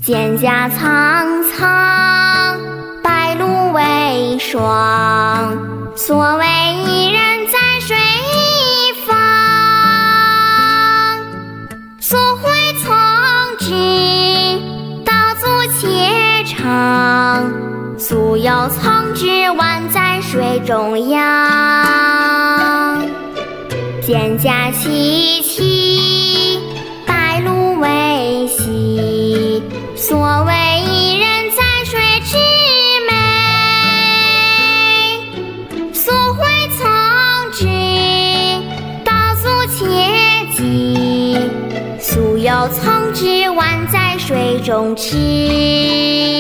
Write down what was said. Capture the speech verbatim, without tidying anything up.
蒹葭苍苍，白露为霜。所谓伊人在水一方，溯洄从之，道阻且长。溯游从之，宛在水中央。蒹葭萋萋，白露为稀。所谓伊人在水之美，溯洄从之，道阻且疾。溯游从之，宛在水中坻。